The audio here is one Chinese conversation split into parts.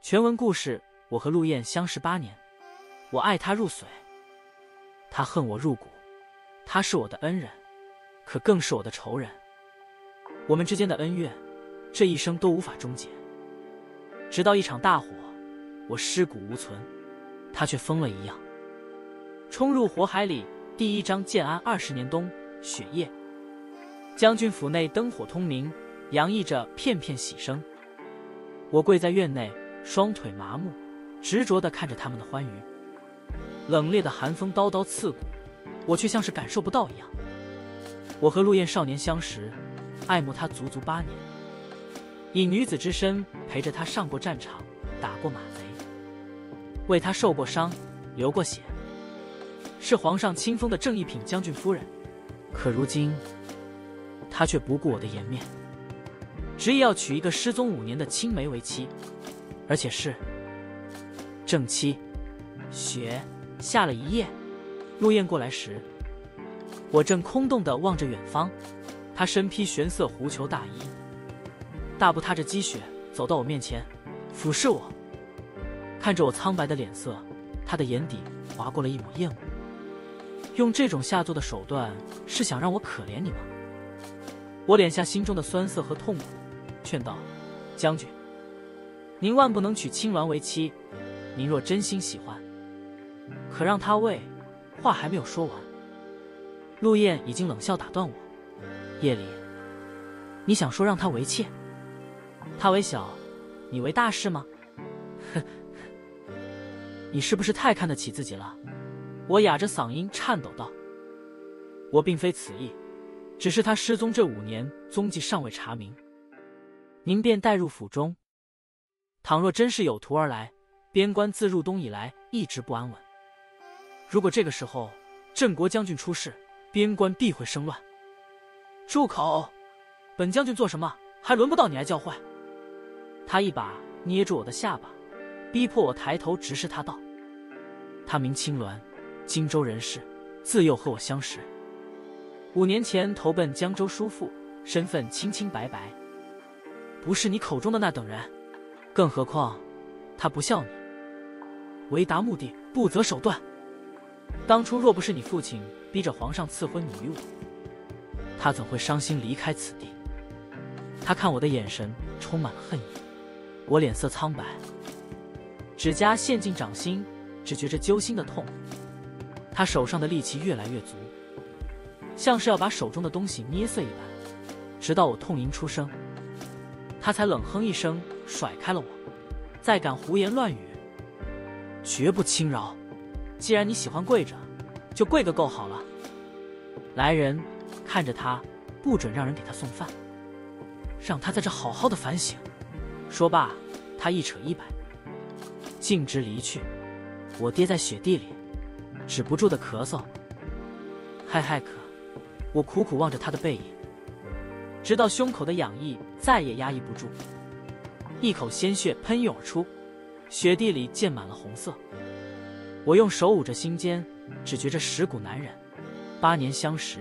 全文故事：我和陆燕相识8年，我爱她入髓，她恨我入骨。她是我的恩人，可更是我的仇人。我们之间的恩怨，这一生都无法终结。直到一场大火，我尸骨无存，她却疯了一样，冲入火海里。第1章：建安20年冬，雪夜，将军府内灯火通明，洋溢着片片喜声。我跪在院内，双腿麻木，执着地看着他们的欢愉。冷冽的寒风刀刀刺骨，我却像是感受不到一样。我和陆燕少年相识，爱慕她足足8年，以女子之身陪着她上过战场，打过马贼，为她受过伤，流过血，是皇上亲封的正一品将军夫人。可如今，她却不顾我的颜面，执意要娶一个失踪5年的青梅为妻，而且是正妻。雪下了一夜，陆燕过来时，我正空洞地望着远方。她身披玄色狐裘大衣，大步踏着积雪走到我面前，俯视我，看着我苍白的脸色，她的眼底划过了一抹厌恶。用这种下作的手段，是想让我可怜你吗？我敛下心中的酸涩和痛苦，劝道：将军，您万不能娶青鸾为妻，您若真心喜欢，可让她为……话还没有说完，陆燕已经冷笑打断我：夜里，你想说让她为妾？她为小，你为大是吗？呵，你是不是太看得起自己了？我哑着嗓音颤抖道：我并非此意，只是她失踪这5年，踪迹尚未查明，您便带入府中。倘若真是有徒而来，边关自入冬以来一直不安稳。如果这个时候镇国将军出事，边关必会生乱。住口！本将军做什么，还轮不到你来教坏。他一把捏住我的下巴，逼迫我抬头直视他道：他名青鸾，荆州人士，自幼和我相识。5年前投奔江州叔父，身份清清白白，不是你口中的那等人。更何况他不孝你，为达目的不择手段。当初若不是你父亲逼着皇上赐婚你与我，他怎会伤心离开此地？他看我的眼神充满了恨意，我脸色苍白，指甲陷进掌心，只觉着揪心的痛。他手上的力气越来越足，像是要把手中的东西捏碎一般，直到我痛吟出声，他才冷哼一声，甩开了我。再敢胡言乱语，绝不轻饶。既然你喜欢跪着，就跪个够好了。来人，看着他，不准让人给他送饭，让他在这好好的反省。说罢，他一扯衣摆，径直离去。我跌在雪地里，止不住的咳嗽，嗨咳。我苦苦望着他的背影，直到胸口的痒意再也压抑不住，一口鲜血喷涌而出，雪地里溅满了红色。我用手捂着心间，只觉着蚀骨难忍。8年相识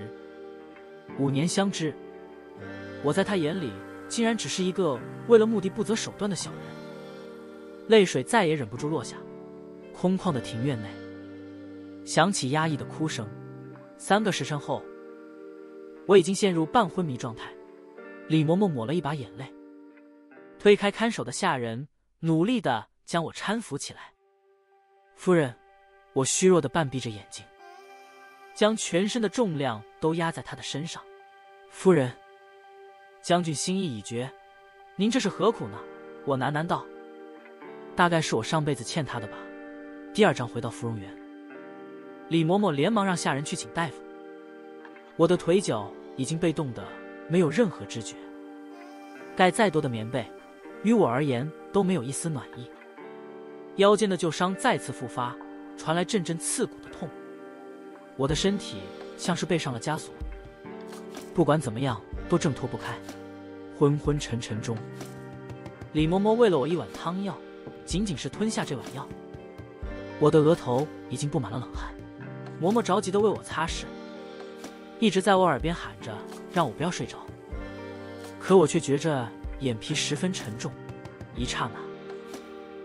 ，5年相知，我在他眼里竟然只是一个为了目的不择手段的小人。泪水再也忍不住落下。空旷的庭院内响起压抑的哭声。3个时辰后，我已经陷入半昏迷状态。李嬷嬷抹了一把眼泪，推开看守的下人，努力地将我搀扶起来。夫人，我虚弱地半闭着眼睛，将全身的重量都压在他的身上。夫人，将军心意已决，您这是何苦呢？我喃喃道。大概是我上辈子欠他的吧。第2章回到芙蓉园，李嬷嬷连忙让下人去请大夫。我的腿脚已经被冻得没有任何知觉，盖再多的棉被，于我而言都没有一丝暖意。腰间的旧伤再次复发，传来阵阵刺骨的痛。我的身体像是被上了枷锁，不管怎么样都挣脱不开。昏昏沉沉中，李嬷嬷喂了我一碗汤药，仅仅是吞下这碗药，我的额头已经布满了冷汗。嬷嬷着急地为我擦拭，一直在我耳边喊着让我不要睡着。可我却觉着眼皮十分沉重，一刹那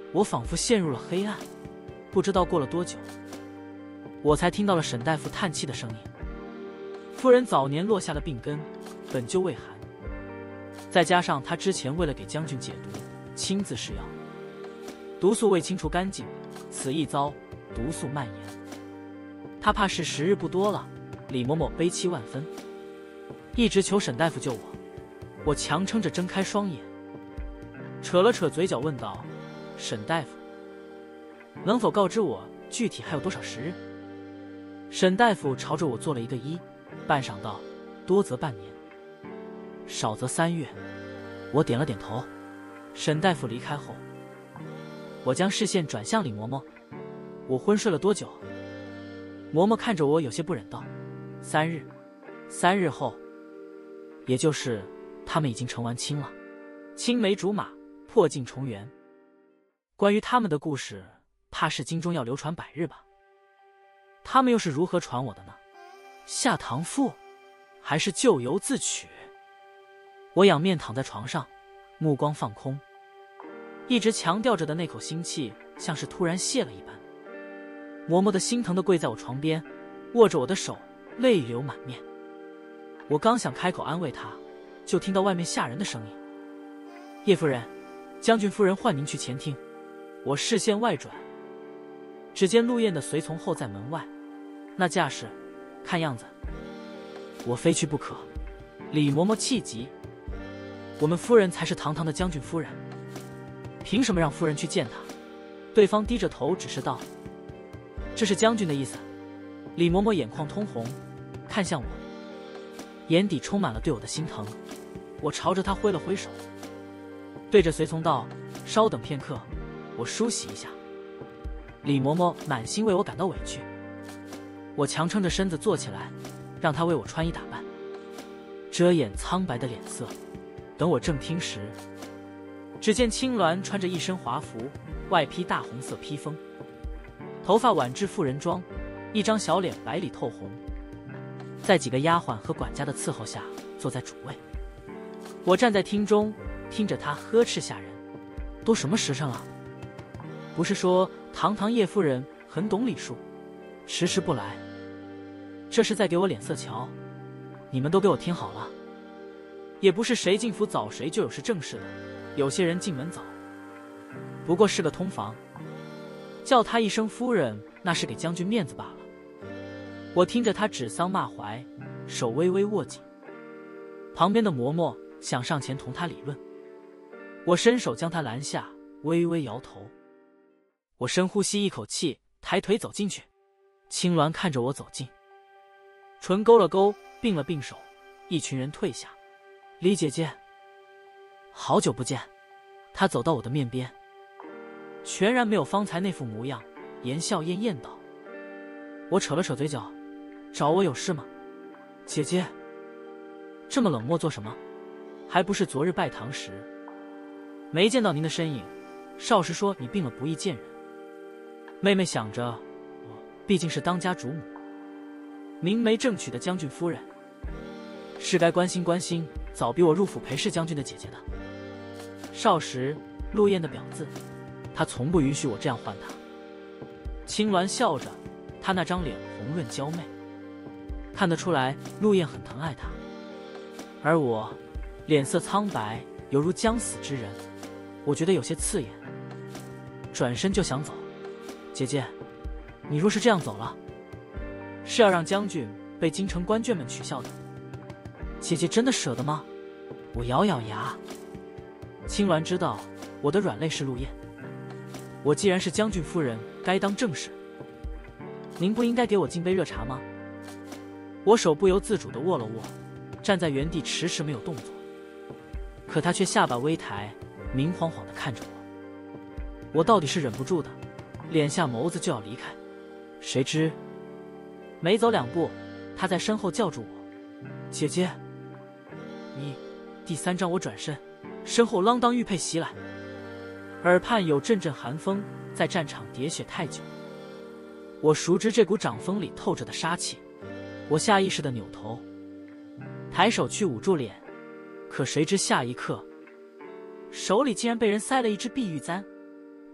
我仿佛陷入了黑暗。不知道过了多久，我才听到了沈大夫叹气的声音。夫人早年落下了病根，本就畏寒，再加上他之前为了给将军解毒，亲自试药，毒素未清除干净，此一遭毒素蔓延，他怕是时日不多了。李嬷嬷悲戚万分，一直求沈大夫救我。我强撑着睁开双眼，扯了扯嘴角问道：沈大夫，能否告知我具体还有多少时日？沈大夫朝着我做了一个揖，半晌道：多则半年，少则3月。我点了点头。沈大夫离开后，我将视线转向李嬷嬷。我昏睡了多久？嬷嬷看着我有些不忍道：3日。3日后，也就是他们已经成完亲了，青梅竹马，破镜重圆。关于他们的故事，怕是京中要流传100日吧。他们又是如何传我的呢？下堂赋，还是咎由自取？我仰面躺在床上，目光放空，一直强调着的那口腥气像是突然泄了一般。嬷嬷的心疼地跪在我床边，握着我的手，泪流满面。我刚想开口安慰她，就听到外面下人的声音：叶夫人，将军夫人唤您去前厅。我视线外转，只见陆燕的随从候在门外，那架势，看样子我非去不可。李嬷嬷气急：我们夫人才是堂堂的将军夫人，凭什么让夫人去见她？对方低着头指示道：这是将军的意思。李嬷嬷眼眶通红，看向我，眼底充满了对我的心疼。我朝着她挥了挥手，对着随从道：稍等片刻，我梳洗一下。李嬷嬷满心为我感到委屈，我强撑着身子坐起来，让她为我穿衣打扮，遮掩苍白的脸色。等我正听时，只见青鸾穿着一身华服，外披大红色披风，头发挽至妇人妆，一张小脸白里透红，在几个丫鬟和管家的伺候下坐在主位。我站在厅中，听着她呵斥下人：都什么时辰了？不是说堂堂叶夫人很懂礼数，迟迟不来，这是在给我脸色瞧。你们都给我听好了，也不是谁进府早谁就有事正事的，有些人进门早，不过是个通房，叫他一声夫人，那是给将军面子罢了。我听着他指桑骂槐，手微微握紧。旁边的嬷嬷想上前同他理论，我伸手将他拦下，微微摇头。我深呼吸一口气，抬腿走进去。青鸾看着我走近，唇勾了勾，并了并手，一群人退下。李姐姐，好久不见。她走到我的面边，全然没有方才那副模样，言笑晏晏道。我扯了扯嘴角：找我有事吗？姐姐这么冷漠做什么？还不是昨日拜堂时没见到您的身影，少时说你病了不易见人。妹妹想着我毕竟是当家主母，明媒正娶的将军夫人，是该关心关心早比我入府陪侍将军的姐姐的。少时陆燕的表字，她从不允许我这样唤她。青鸾笑着，她那张脸红润娇媚，看得出来陆燕很疼爱她，而我脸色苍白，犹如将死之人，我觉得有些刺眼，转身就想走。姐姐，你若是这样走了，是要让将军被京城官眷们取笑的。姐姐真的舍得吗？我咬咬牙。青鸾知道我的软肋是陆燕，我既然是将军夫人，该当正事。您不应该给我敬杯热茶吗？我手不由自主地握了握，站在原地迟迟没有动作。可他却下巴微抬，明晃晃地看着我。我到底是忍不住的，敛下眸子就要离开，谁知没走2步，他在身后叫住我：姐姐，你。第3章我转身，身后锒铛玉佩袭来，耳畔有阵阵寒风，在战场喋血太久，我熟知这股掌风里透着的杀气。我下意识地扭头，抬手去捂住脸，可谁知下一刻，手里竟然被人塞了一支碧玉簪。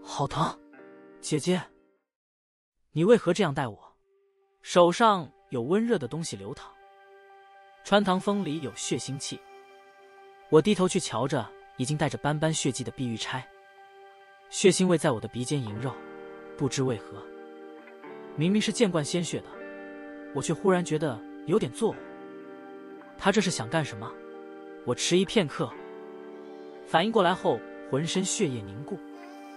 好疼，姐姐，你为何这样待我？手上有温热的东西流淌，穿堂风里有血腥气。我低头去瞧着已经带着斑斑血迹的碧玉钗，血腥味在我的鼻尖萦绕，不知为何，明明是见惯鲜血的，我却忽然觉得有点作呕。他这是想干什么？我迟疑片刻，反应过来后，浑身血液凝固。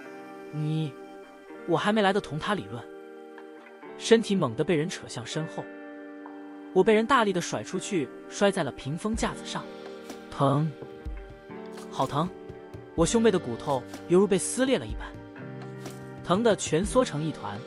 我还没来得同他理论，身体猛地被人扯向身后，我被人大力的甩出去，摔在了屏风架子上，疼，好疼！我胸背的骨头犹如被撕裂了一般，疼得蜷缩成一团。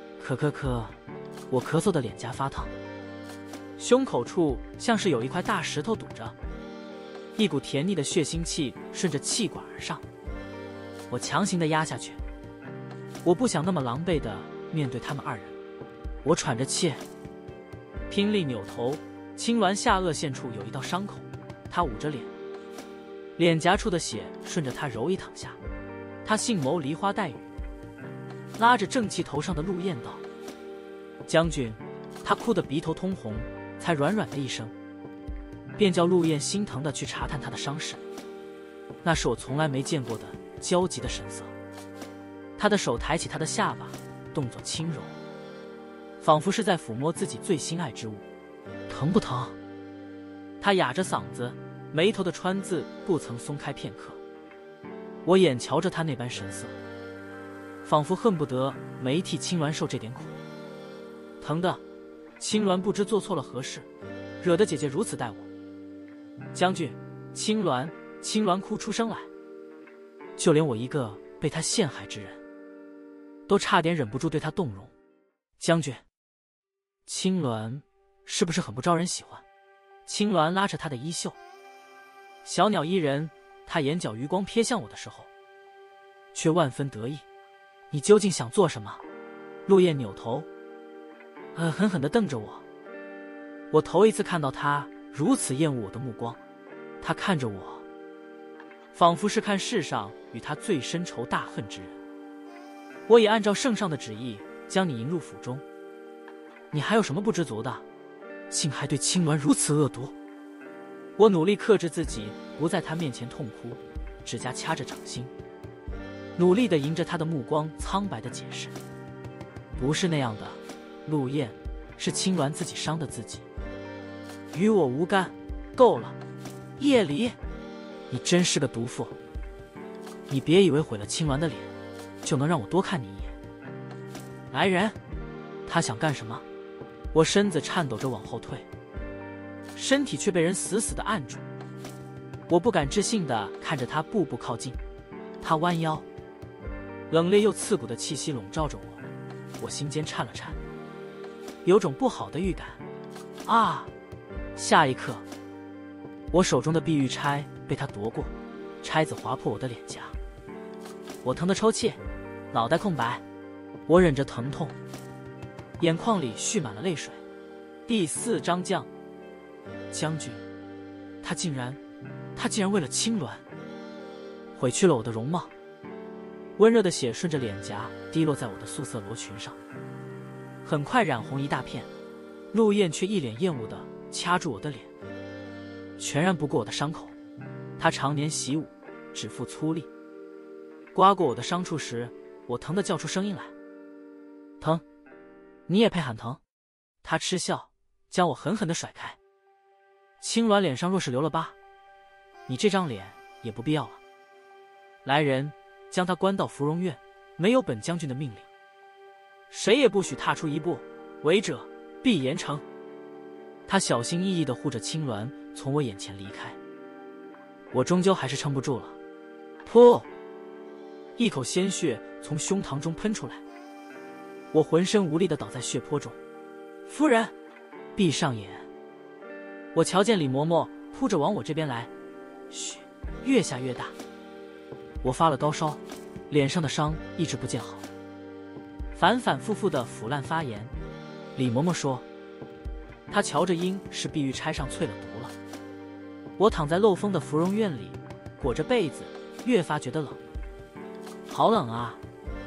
我咳嗽的脸颊发烫，胸口处像是有一块大石头堵着，一股甜腻的血腥气顺着气管而上，我强行的压下去。我不想那么狼狈的面对他们二人，我喘着气，拼力扭头，青鸾下颚线处有一道伤口，他捂着脸，脸颊处的血顺着他揉一淌下。他杏眸梨花带雨，拉着正气头上的陆燕道：“将军。”他哭得鼻头通红，才软软的一声，便叫陆燕心疼的去查探他的伤势。那是我从来没见过的焦急的神色。他的手抬起他的下巴，动作轻柔，仿佛是在抚摸自己最心爱之物。疼不疼？他哑着嗓子，眉头的川字不曾松开片刻。我眼瞧着他那般神色，仿佛恨不得没替青鸾受这点苦。疼的，青鸾不知做错了何事，惹得姐姐如此待我。将军，青鸾哭出声来，就连我一个被他陷害之人，都差点忍不住对他动容。将军，青鸾是不是很不招人喜欢？青鸾拉着他的衣袖，小鸟依人。他眼角余光瞥向我的时候，却万分得意。你究竟想做什么？陆燕扭头，狠狠地瞪着我。我头一次看到他如此厌恶我的目光，他看着我，仿佛是看世上与他最深仇大恨之人。我也按照圣上的旨意将你迎入府中，你还有什么不知足的？竟还对青鸾如此恶毒！我努力克制自己，不在他面前痛哭，指甲掐着掌心，努力地迎着他的目光，苍白地解释：不是那样的，陆燕，是青鸾自己伤的自己，与我无干。够了，叶离，你真是个毒妇！你别以为毁了青鸾的脸，就能让我多看你一眼。来人！他想干什么？我身子颤抖着往后退，身体却被人死死地按住。我不敢置信地看着他步步靠近，他弯腰，冷冽又刺骨的气息笼罩着我，我心间颤了颤，有种不好的预感。啊！下一刻，我手中的碧玉钗被他夺过，钗子划破我的脸颊，我疼得抽泣，脑袋空白。我忍着疼痛，眼眶里蓄满了泪水。第4章将军，他竟然为了青鸾毁去了我的容貌。温热的血顺着脸颊滴落在我的素色罗裙上，很快染红一大片。陆燕却一脸厌恶地掐住我的脸，全然不顾我的伤口。他常年习武，指腹粗力，刮过我的伤处时，我疼得叫出声音来。疼？你也配喊疼？他嗤笑，将我狠狠地甩开。青鸾脸上若是留了疤，你这张脸也不必要了。来人，将他关到芙蓉院，没有本将军的命令，谁也不许踏出一步，违者必严惩。他小心翼翼地护着青鸾从我眼前离开。我终究还是撑不住了，噗！一口鲜血从胸膛中喷出来，我浑身无力地倒在血泊中。夫人，闭上眼。我瞧见李嬷嬷扑着往我这边来，血越下越大。我发了高烧，脸上的伤一直不见好，反反复复的腐烂发炎。李嬷嬷说，她瞧着应是碧玉钗上淬了毒了。我躺在漏风的芙蓉院里，裹着被子，越发觉得冷。好冷啊！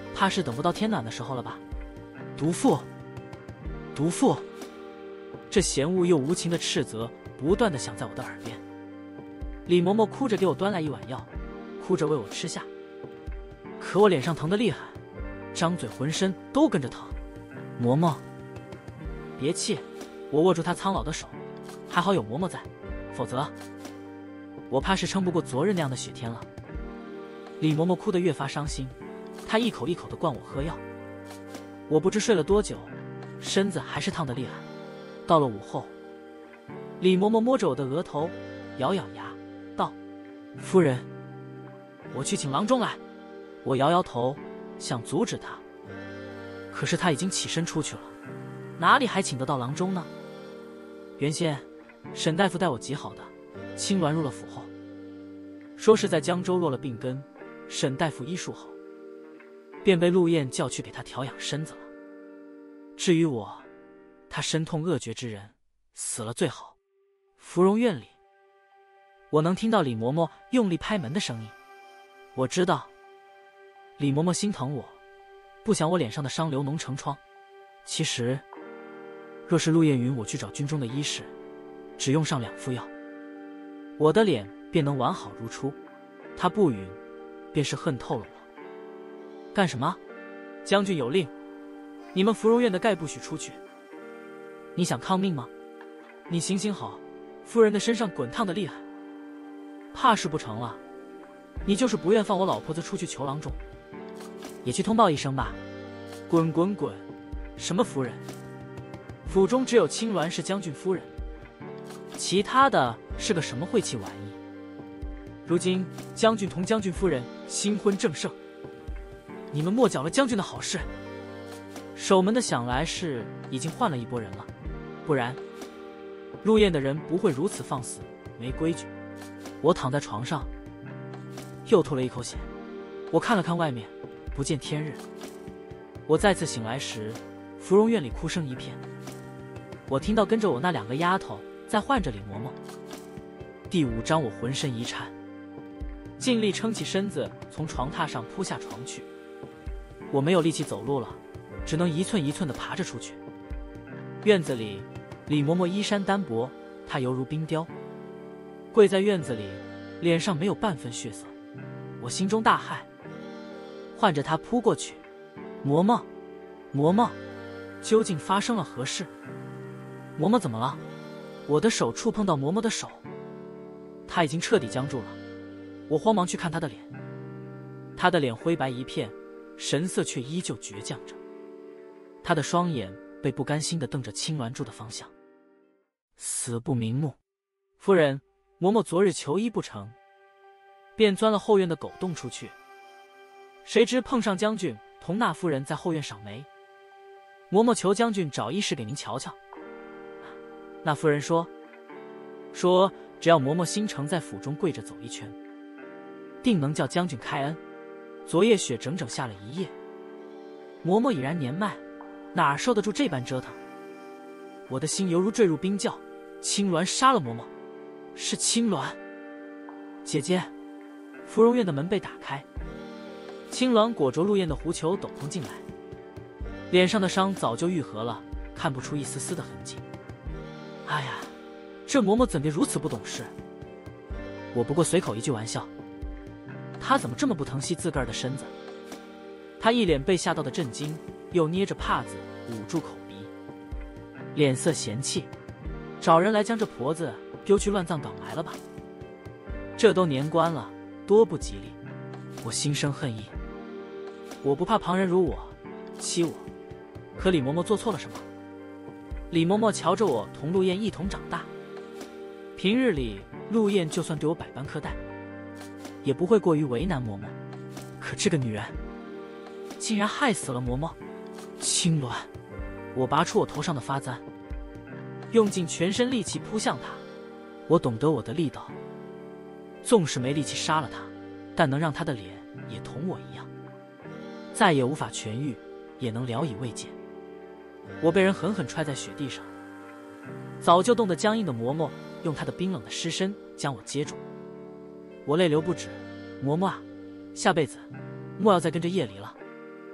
怕是等不到天暖的时候了吧？毒妇，毒妇！这嫌恶又无情的斥责不断地响在我的耳边。李嬷嬷哭着给我端来一碗药，哭着喂我吃下。可我脸上疼得厉害，张嘴浑身都跟着疼。嬷嬷，别气！我握住她苍老的手，还好有嬷嬷在，否则我怕是撑不过昨日那样的雪天了。李嬷嬷哭得越发伤心，她一口一口地灌我喝药。我不知睡了多久，身子还是烫得厉害。到了午后，李嬷嬷摸着我的额头，咬咬牙，道：“夫人，我去请郎中来。”我摇摇头，想阻止他，可是他已经起身出去了，哪里还请得到郎中呢？原先沈大夫待我极好的，青鸾入了府后，说是在江州落了病根，沈大夫医术好，便被陆燕叫去给他调养身子了。至于我，他身痛恶绝之人，死了最好。芙蓉院里，我能听到李嬷嬷用力拍门的声音，我知道李嬷嬷心疼我，不想我脸上的伤流脓成疮。其实若是陆燕允我去找军中的医士，只用上2副药，我的脸便能完好如初。他不允，便是恨透了我。干什么？将军有令，你们芙蓉院的概不许出去。你想抗命吗？你行行好，夫人的身上滚烫的厉害，怕是不成了。你就是不愿放我老婆子出去求郎中，也去通报一声吧。滚滚滚！什么夫人？府中只有青鸾是将军夫人，其他的是个什么晦气玩意？如今将军同将军夫人新婚正盛，你们莫搅了将军的好事。守门的想来是已经换了一拨人了，不然陆燕的人不会如此放肆没规矩。我躺在床上，又吐了一口血。我看了看外面，不见天日。我再次醒来时，芙蓉院里哭声一片。我听到跟着我那2个丫头在唤着李嬷嬷。第5章，我浑身一颤，尽力撑起身子，从床榻上扑下床去。我没有力气走路了，只能一寸一寸地爬着出去。院子里，李嬷嬷衣衫单薄，她犹如冰雕，跪在院子里，脸上没有半分血色。我心中大骇，唤着她扑过去。嬷嬷，嬷嬷，究竟发生了何事？嬷嬷怎么了？我的手触碰到嬷嬷的手，她已经彻底僵住了。我慌忙去看她的脸，她的脸灰白一片，神色却依旧倔强着。她的双眼被不甘心地瞪着青鸾住的方向，死不瞑目。夫人，嬷嬷昨日求医不成，便钻了后院的狗洞出去，谁知碰上将军同那夫人在后院赏梅。嬷嬷求将军找医师给您瞧瞧。那夫人说只要嬷嬷心诚在府中跪着走一圈，定能叫将军开恩。昨夜雪整整下了1夜，嬷嬷已然年迈，哪受得住这般折腾？我的心犹如坠入冰窖。青鸾杀了嬷嬷，是青鸾。姐姐，芙蓉院的门被打开，青鸾裹着陆燕的狐裘斗篷进来，脸上的伤早就愈合了，看不出一丝丝的痕迹。哎呀，这嬷嬷怎别如此不懂事？我不过随口一句玩笑，她怎么这么不疼惜自个儿的身子？她一脸被吓到的震惊，又捏着帕子捂住口鼻，脸色嫌弃，找人来将这婆子丢去乱葬岗埋了吧。这都年关了，多不吉利。我心生恨意，我不怕旁人辱我欺我，可李嬷嬷做错了什么？李嬷嬷瞧着我同陆燕一同长大，平日里陆燕就算对我百般苛待，也不会过于为难嬷嬷。可这个女人竟然害死了嬷嬷。青鸾，我拔出我头上的发簪，用尽全身力气扑向她。我懂得我的力道，纵使没力气杀了她，但能让她的脸也同我一样，再也无法痊愈，也能聊以慰藉。我被人狠狠踹在雪地上，早就冻得僵硬的嬷嬷用她的冰冷的尸身将我接住。我泪流不止。嬷嬷啊，下辈子莫要再跟着叶离了。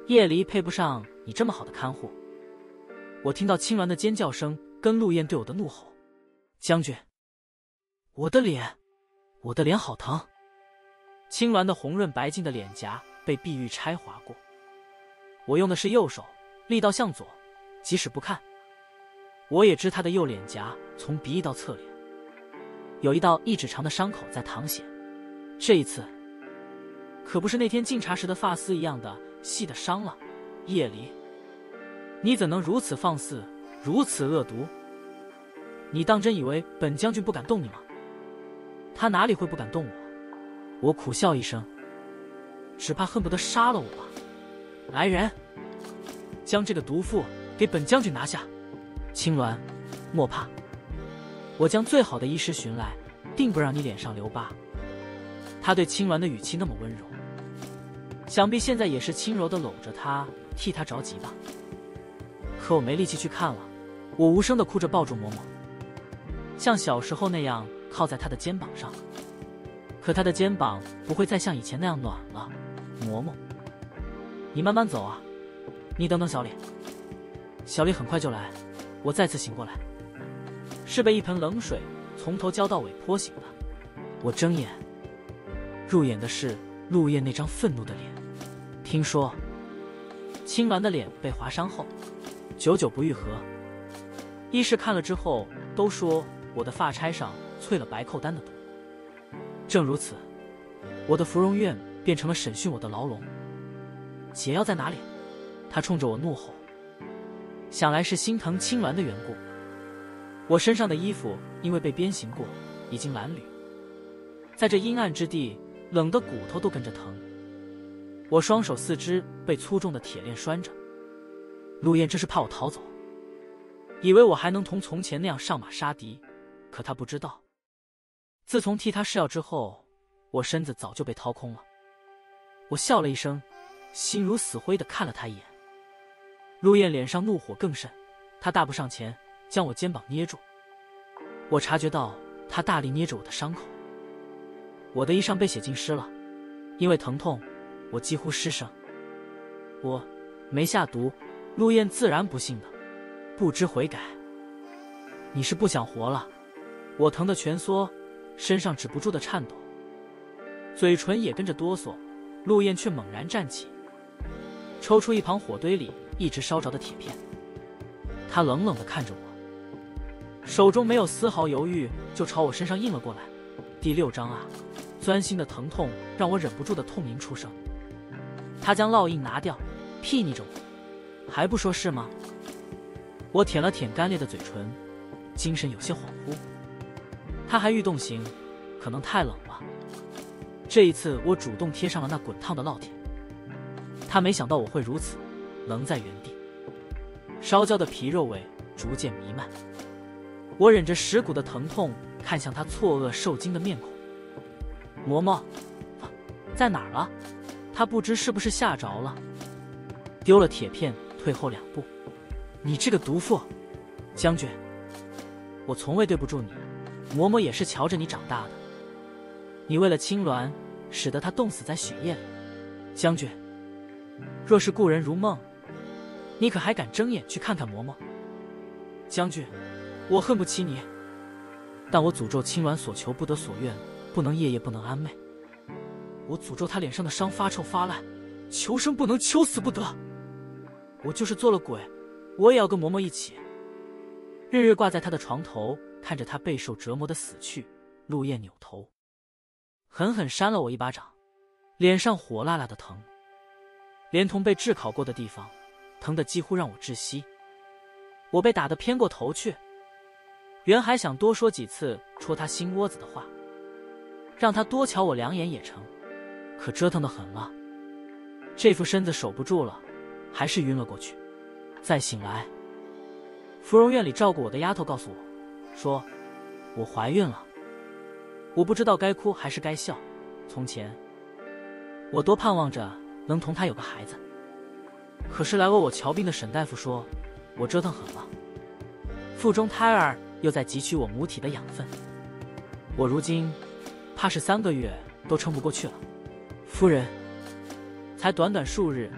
夜里配不上你这么好的看护。我听到青鸾的尖叫声跟陆燕对我的怒吼。将军，我的脸好疼。青鸾的红润白净的脸颊被碧玉钗划过。我用的是右手，力道向左，即使不看，我也知他的右脸颊从鼻翼到侧脸有一道1指长的伤口在淌血。这一次可不是那天敬茶时的发丝一样的细的伤了。夜里，你怎能如此放肆，如此恶毒？你当真以为本将军不敢动你吗？他哪里会不敢动我？我苦笑一声，只怕恨不得杀了我吧。来人，将这个毒妇给本将军拿下。青鸾，莫怕，我将最好的医师寻来，定不让你脸上留疤。他对青鸾的语气那么温柔，想必现在也是轻柔地搂着他，替他着急吧。可我没力气去看了，我无声地哭着抱住嬷嬷，像小时候那样靠在他的肩膀上。可他的肩膀不会再像以前那样暖了。嬷嬷，你慢慢走啊，你等等小李。小李很快就来。我再次醒过来，是被一盆冷水从头浇到尾泼醒的。我睁眼，入眼的是陆燕那张愤怒的脸。听说青鸾的脸被划伤后久久不愈合，医师看了之后都说我的发钗上淬了白蔻丹的毒。正如此，我的芙蓉院变成了审讯我的牢笼。解药在哪里？他冲着我怒吼，想来是心疼青鸾的缘故。我身上的衣服因为被鞭刑过，已经褴褛，在这阴暗之地，冷得骨头都跟着疼。我双手四肢被粗重的铁链拴着。陆燕这是怕我逃走，以为我还能同从前那样上马杀敌，可他不知道，自从替他试药之后，我身子早就被掏空了。我笑了一声，心如死灰地看了他一眼。陆燕脸上怒火更甚，他大步上前，将我肩膀捏住。我察觉到他大力捏着我的伤口，我的衣裳被血浸湿了，因为疼痛，我几乎失声。我没下毒，陆燕自然不信的，不知悔改。你是不想活了？我疼得蜷缩，身上止不住的颤抖，嘴唇也跟着哆嗦。陆燕却猛然站起，抽出一旁火堆里一直烧着的铁片。他冷冷地看着我，手中没有丝毫犹豫，就朝我身上印了过来。第6章啊！钻心的疼痛让我忍不住的痛吟出声。他将烙印拿掉，睥睨着我，还不说是吗？我舔了舔干裂的嘴唇，精神有些恍惚。他还欲动刑，可能太冷了。这一次我主动贴上了那滚烫的烙铁。他没想到我会如此，愣在原地。烧焦的皮肉味逐渐弥漫，我忍着蚀骨的疼痛看向他错愕受惊的面孔。嬷嬷，在哪儿了？他不知是不是吓着了，丢了铁片，退后2步。你这个毒妇！将军，我从未对不住你，嬷嬷也是瞧着你长大的。你为了青鸾，使得他冻死在血液里。将军，若是故人如梦，你可还敢睁眼去看看嬷嬷？将军，我恨不起你，但我诅咒青鸾所求不得所愿，不能夜夜不能安寐。我诅咒他脸上的伤发臭发烂，求生不能，求死不得。我就是做了鬼，我也要跟嬷嬷一起，日日挂在他的床头，看着他备受折磨的死去。陆燕扭头狠狠扇了我一巴掌，脸上火辣辣的疼，连同被炙烤过的地方，疼得几乎让我窒息。我被打得偏过头去，原还想多说几次戳他心窝子的话，让他多瞧我2眼也成，可折腾得很了，这副身子守不住了，还是晕了过去。再醒来，芙蓉院里照顾我的丫头告诉我，说我怀孕了。我不知道该哭还是该笑。从前我多盼望着能同她有个孩子，可是来为我瞧病的沈大夫说，我折腾狠了，腹中胎儿又在汲取我母体的养分，我如今怕是3个月都撑不过去了。夫人，才短短数日，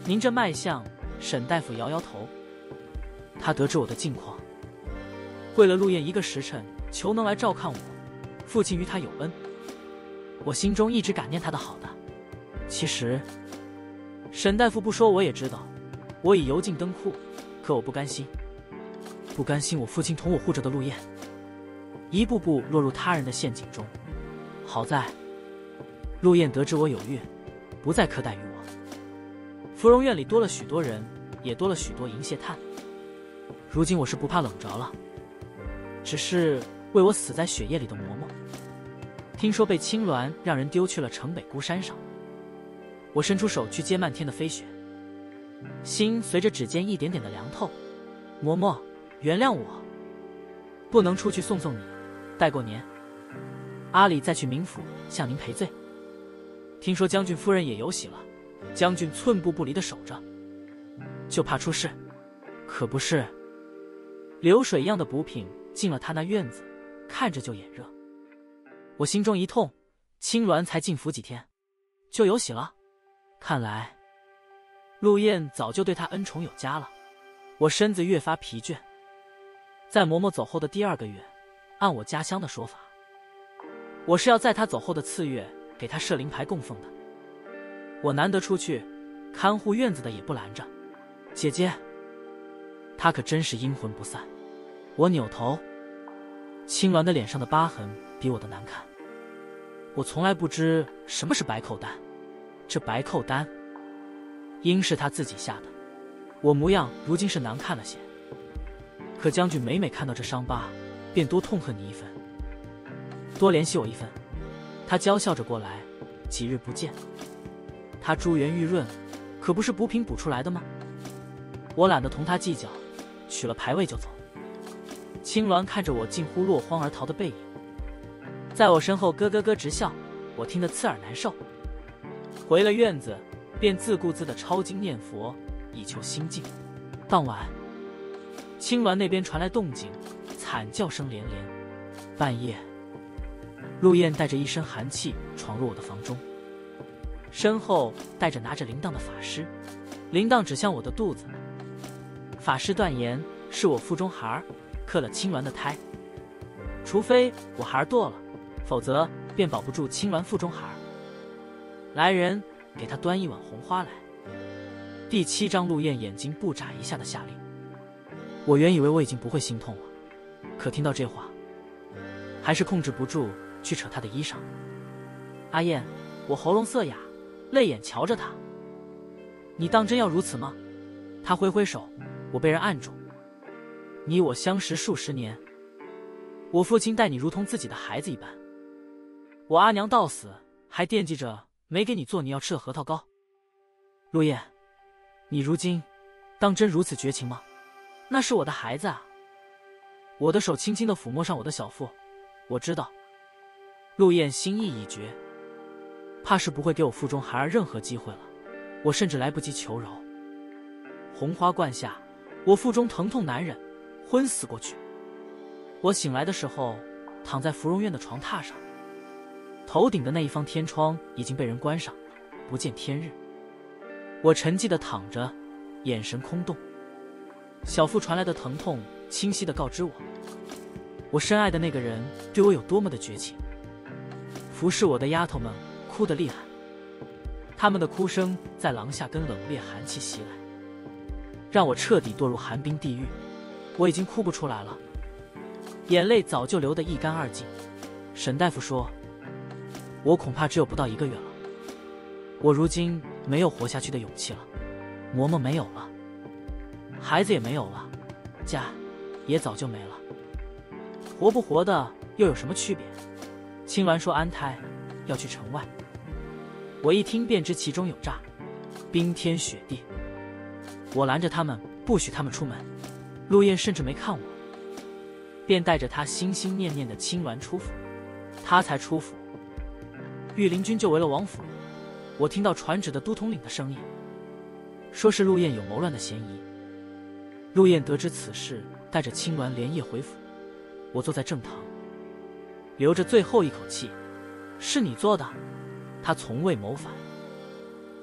您这脉象。沈大夫摇摇头，他得知我的近况，跪了陆燕1个时辰，求能来照看我。父亲与他有恩，我心中一直感念他的好的。其实，沈大夫不说我也知道，我已油尽灯枯，可我不甘心，不甘心我父亲同我护着的陆燕，一步步落入他人的陷阱中。好在，陆燕得知我有孕，不再苛待于我。芙蓉院里多了许多人，也多了许多银屑炭。如今我是不怕冷着了，只是为我死在血液里的嬷嬷，听说被青鸾让人丢去了城北孤山上。我伸出手去接漫天的飞雪，心随着指尖一点点的凉透。嬷嬷，原谅我，不能出去送你。待过年，阿里再去冥府向您赔罪。听说将军夫人也有喜了。将军寸步不离地守着，就怕出事。可不是，流水一样的补品进了他那院子，看着就眼热。我心中一痛，青鸾才进府几天，就有喜了。看来陆燕早就对他恩宠有加了。我身子越发疲倦。在嬷嬷走后的第2个月，按我家乡的说法，我是要在他走后的次月给他设灵牌供奉的。我难得出去，看护院子的也不拦着。姐姐，他可真是阴魂不散。我扭头，青鸾的脸上的疤痕比我的难看。我从来不知什么是白蔻丹，这白蔻丹应是他自己下的。我模样如今是难看了些，可将军每看到这伤疤，便多痛恨你一分，多怜惜我一分。他娇笑着过来，几日不见。他珠圆玉润，可不是补品补出来的吗？我懒得同他计较，取了牌位就走。青鸾看着我近乎落荒而逃的背影，在我身后咯咯咯直笑，我听得刺耳难受。回了院子，便自顾自地抄经念佛，以求心静。当晚，青鸾那边传来动静，惨叫声连连。半夜，陆燕带着一身寒气闯入我的房中。身后带着拿着铃铛的法师，铃铛指向我的肚子。法师断言是我腹中孩儿克了青鸾的胎，除非我孩儿堕了，否则便保不住青鸾腹中孩儿。来人，给他端一碗红花来。第7章陆燕眼睛不眨一下的下令。我原以为我已经不会心痛了，可听到这话，还是控制不住去扯他的衣裳。阿燕，我喉咙涩哑，泪眼瞧着他。你当真要如此吗？他挥挥手，我被人按住。你我相识数十年，我父亲待你如同自己的孩子一般。我阿娘到死还惦记着没给你做你要吃的核桃糕。陆燕，你如今当真如此绝情吗？那是我的孩子啊。我的手轻轻地抚摸上我的小腹，我知道陆燕心意已决，怕是不会给我腹中孩儿任何机会了。我甚至来不及求饶。红花灌下，我腹中疼痛难忍，昏死过去。我醒来的时候，躺在芙蓉院的床榻上，头顶的那一方天窗已经被人关上，不见天日。我沉寂地躺着，眼神空洞。小腹传来的疼痛清晰地告知我深爱的那个人对我有多么的绝情。服侍我的丫头们哭得厉害，他们的哭声在廊下跟冷冽寒气袭来，让我彻底堕入寒冰地狱。我已经哭不出来了，眼泪早就流得一干二净。沈大夫说，我恐怕只有不到1个月了。我如今没有活下去的勇气了，嬷嬷没有了，孩子也没有了，家也早就没了，活不活的又有什么区别？青鸾说安胎要去城外，我一听便知其中有诈。冰天雪地，我拦着他们，不许他们出门。陆燕甚至没看我，便带着他心心念念的青鸾出府。他才出府，御林军就围了王府。我听到传旨的都统领的声音，说是陆燕有谋乱的嫌疑。陆燕得知此事，带着青鸾连夜回府。我坐在正堂，留着最后一口气。是你做的？他从未谋反，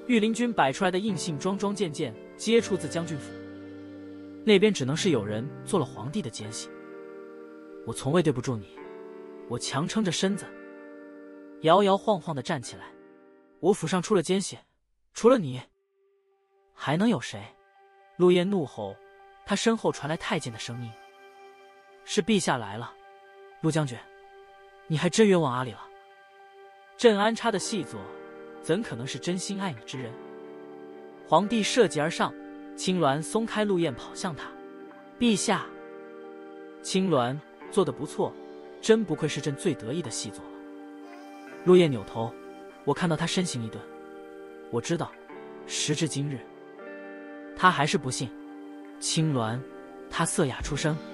御林军摆出来的印信桩桩件件皆出自将军府，那边只能是有人做了皇帝的奸细。我从未对不住你。我强撑着身子，摇摇晃晃地站起来。我府上出了奸细，除了你，还能有谁？陆燕怒吼，他身后传来太监的声音：“是陛下来了。”陆将军，你还真冤枉阿里了。朕安插的细作，怎可能是真心爱你之人？皇帝射击而上，青鸾松开陆燕，跑向他。陛下，青鸾做得不错，真不愧是朕最得意的细作了。陆燕扭头，我看到他身形一顿，我知道，时至今日，他还是不信。青鸾，他瑟哑出声：“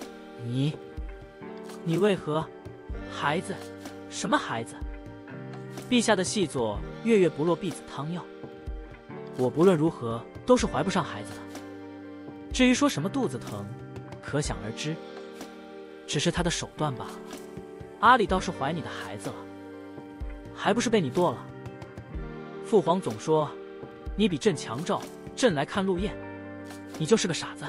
你为何？孩子？什么孩子？陛下的细作，月月不落婢子汤药。我不论如何都是怀不上孩子的。至于说什么肚子疼，可想而知，只是他的手段罢了。阿里倒是怀你的孩子了，还不是被你剁了？父皇总说你比朕强兆，朕来看陆燕，你就是个傻子。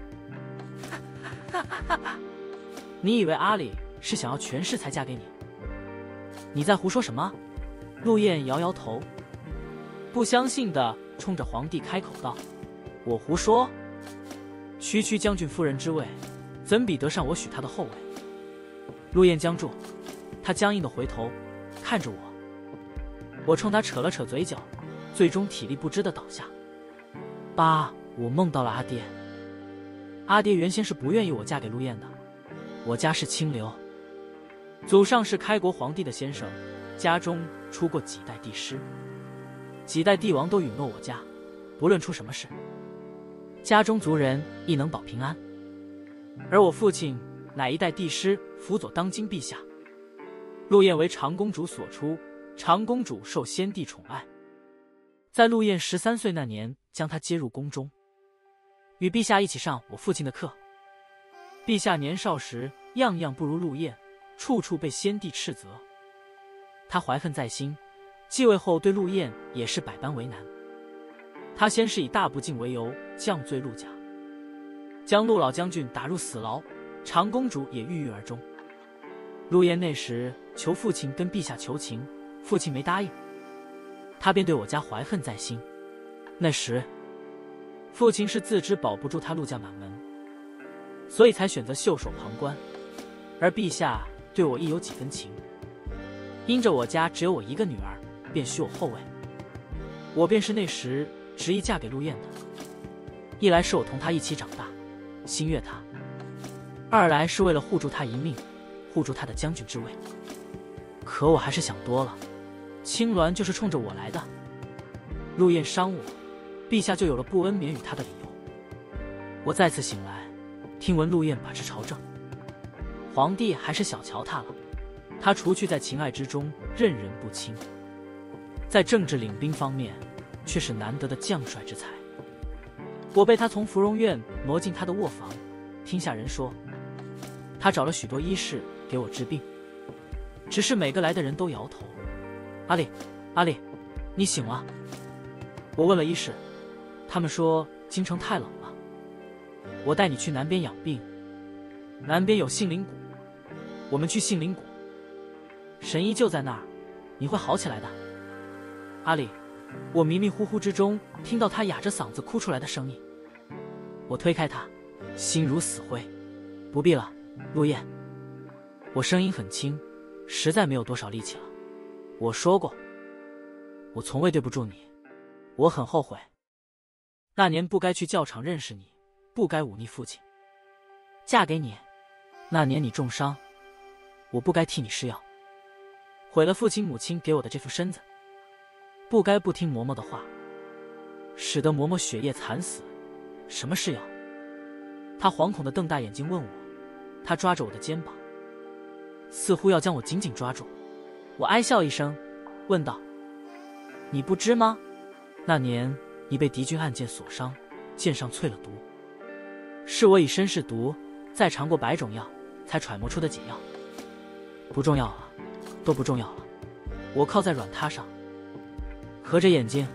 你以为阿里是想要权势才嫁给你？你在胡说什么？陆燕摇摇头，不相信的冲着皇帝开口道：“我胡说？区将军夫人之位，怎比得上我许她的后位？”陆燕僵住，他僵硬的回头看着我，我冲他扯了扯嘴角，最终体力不支的倒下。我梦到了阿爹。阿爹原先是不愿意我嫁给陆燕的。我家是清流，祖上是开国皇帝的先生，家中出过几代帝师，几代帝王都允诺我家，不论出什么事，家中族人亦能保平安。而我父亲乃一代帝师，辅佐当今陛下。陆燕为长公主所出，长公主受先帝宠爱，在陆燕13岁那年，将她接入宫中，与陛下一起上我父亲的课。陛下年少时样样不如陆燕，处处被先帝斥责，他怀恨在心，继位后对陆燕也是百般为难。他先是以大不敬为由降罪陆家，将陆老将军打入死牢，长公主也郁郁而终。陆燕那时求父亲跟陛下求情，父亲没答应，他便对我家怀恨在心。那时父亲是自知保不住他陆家满门，所以才选择袖手旁观，而陛下对我亦有几分情，因着我家只有我一个女儿，便许我后位。我便是那时执意嫁给陆燕的，一来是我同她一起长大，心悦她；二来是为了护住她一命，护住她的将军之位。可我还是想多了，青鸾就是冲着我来的。陆燕伤我，陛下就有了不恩免与她的理由。我再次醒来，听闻陆燕把持朝政，皇帝还是小瞧他了。他除去在情爱之中任人不亲，在政治领兵方面却是难得的将帅之才。我被他从芙蓉院挪进他的卧房，听下人说，他找了许多医士给我治病，只是每个来的人都摇头。阿里，你醒了？我问了医士，他们说京城太冷了，我带你去南边养病，南边有杏林谷，我们去杏林谷，神医就在那儿，你会好起来的。阿里，我迷迷糊糊之中听到他哑着嗓子哭出来的声音，我推开他，心如死灰。不必了，陆燕。我声音很轻，实在没有多少力气了。我说过，我从未对不住你，我很后悔。那年不该去教场认识你，不该忤逆父亲。嫁给你，那年你重伤，我不该替你施药，毁了父亲母亲给我的这副身子，不该不听嬷嬷的话，使得嬷嬷血液惨死。什么是药？他惶恐地瞪大眼睛问我，他抓着我的肩膀，似乎要将我紧紧抓住。我哀笑一声，问道：你不知吗？那年你被敌军暗箭所伤，箭上淬了毒，是我以身试毒，再尝过100种药，才揣摩出的解药。不重要了，都不重要了。我靠在软榻上，合着眼睛，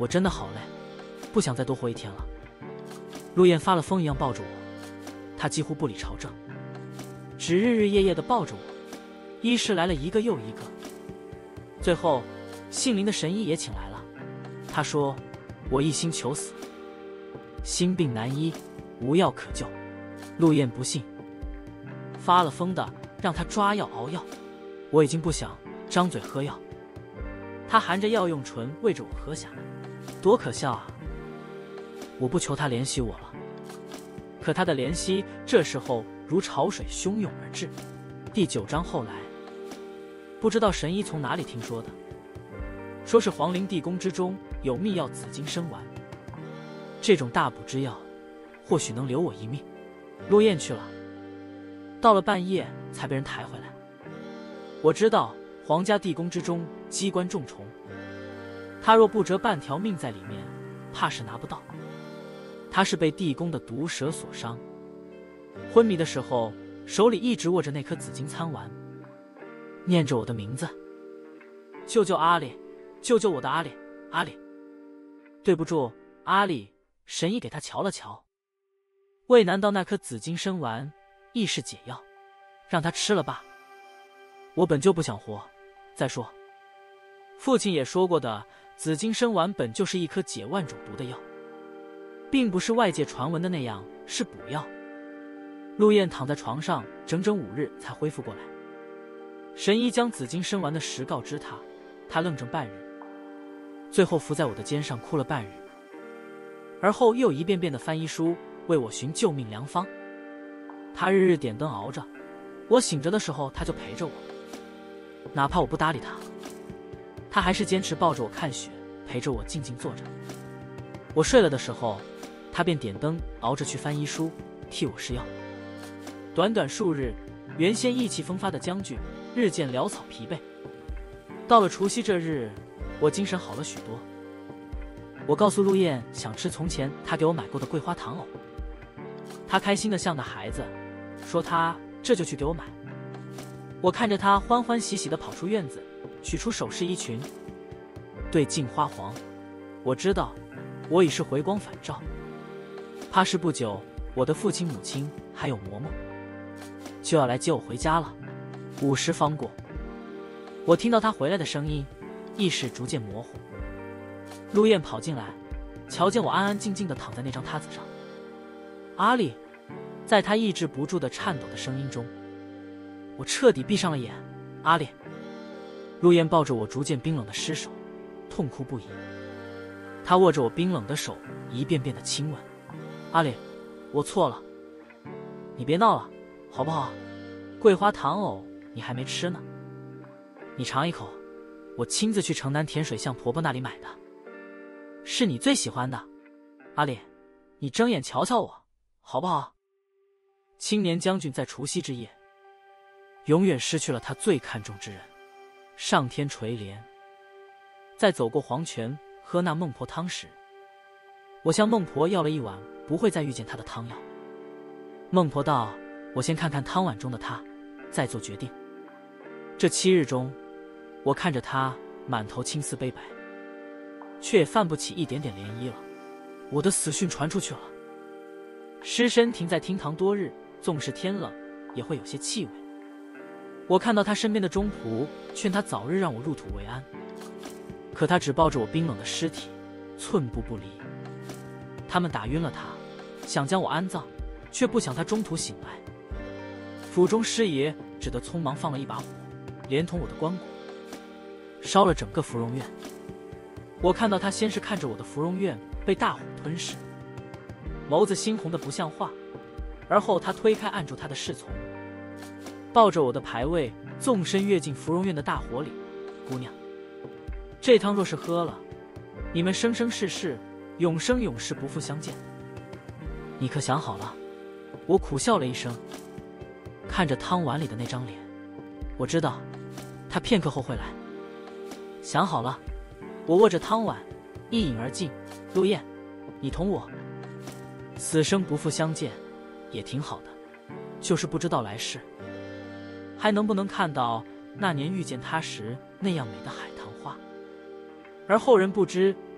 我真的好累，不想再多活一天了。陆燕发了疯一样抱着我，她几乎不理朝政，只日日夜夜地抱着我。医师来了一个又一个，最后杏林的神医也请来了。他说我一心求死，心病难医，无药可救。陆燕不信，发了疯的让他抓药熬药。我已经不想张嘴喝药，他含着药用唇喂着我喝下，多可笑啊！我不求他怜惜我了，可他的怜惜这时候如潮水汹涌而至。第9章后来，不知道神医从哪里听说的，说是皇陵地宫之中有秘药紫金生丸，这种大补之药或许能留我一命。陆燕去了，到了半夜才被人抬回来。我知道皇家地宫之中机关重重，他若不折半条命在里面，怕是拿不到。他是被地宫的毒蛇所伤，昏迷的时候手里一直握着那颗紫金参丸，念着我的名字，救救阿里，救救我的阿里，阿里。对不住，阿里。神医给他瞧了瞧，为难道那颗紫金生丸亦是解药，让他吃了吧。我本就不想活，再说父亲也说过的，紫金生丸本就是一颗解万种毒的药，并不是外界传闻的那样是补药。陆燕躺在床上整整5日才恢复过来，神医将紫金生丸的实告知他，他愣怔半日，最后伏在我的肩上哭了半日，而后又一遍遍的翻医书，为我寻救命良方。他日日点灯熬着，我醒着的时候他就陪着我，哪怕我不搭理他，他还是坚持抱着我看雪，陪着我静静坐着。我睡了的时候，他便点灯熬着去翻医书，替我试药。短短数日，原先意气风发的将军日渐潦草疲惫。到了除夕这日，我精神好了许多。我告诉陆燕想吃从前他给我买过的桂花糖藕，他开心的像个孩子，说他这就去给我买。我看着他欢欢喜喜的跑出院子，取出首饰衣裙，对镜花黄。我知道我已是回光返照，怕是不久我的父亲母亲还有嬷嬷就要来接我回家了。5时方过，我听到他回来的声音，意识逐渐模糊。陆燕跑进来，瞧见我安安静静地躺在那张榻子上。阿丽，在他抑制不住的颤抖的声音中，我彻底闭上了眼。阿丽。陆燕抱着我逐渐冰冷的尸首，痛哭不已。他握着我冰冷的手，一遍遍的亲吻。阿丽，我错了，你别闹了好不好？桂花糖藕你还没吃呢，你尝一口，我亲自去城南甜水巷婆婆那里买的，是你最喜欢的。阿丽，你睁眼瞧瞧我好不好？青年将军在除夕之夜永远失去了他最看重之人，上天垂怜。在走过黄泉喝那孟婆汤时，我向孟婆要了一碗不会再遇见他的汤药。孟婆道，我先看看汤碗中的他，再做决定。这7日中，我看着他满头青丝悲白，却也泛不起一点点涟漪了。我的死讯传出去了，尸身停在厅堂多日，纵是天冷也会有些气味。我看到他身边的中仆劝他早日让我入土为安，可他只抱着我冰冷的尸体，寸步不离。他们打晕了他，想将我安葬，却不想他中途醒来。府中师爷只得匆忙放了一把火，连同我的棺椁，烧了整个芙蓉院。我看到他先是看着我的芙蓉院被大火吞噬，眸子猩红的不像话，而后他推开按住他的侍从，抱着我的牌位，纵身跃进芙蓉院的大火里。姑娘，这汤若是喝了，你们生生世世永生永世不复相见，你可想好了？我苦笑了一声，看着汤碗里的那张脸，我知道他片刻后会来。想好了。我握着汤碗一饮而尽。陆燕，你同我死生不复相见也挺好的，就是不知道来世还能不能看到那年遇见他时那样美的海棠花。而后人不知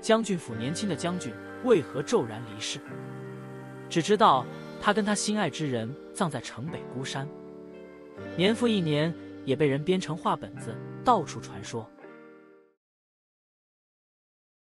将军府年轻的将军为何骤然离世，只知道他跟他心爱之人葬在城北孤山，年复一年，也被人编成话本子到处传说。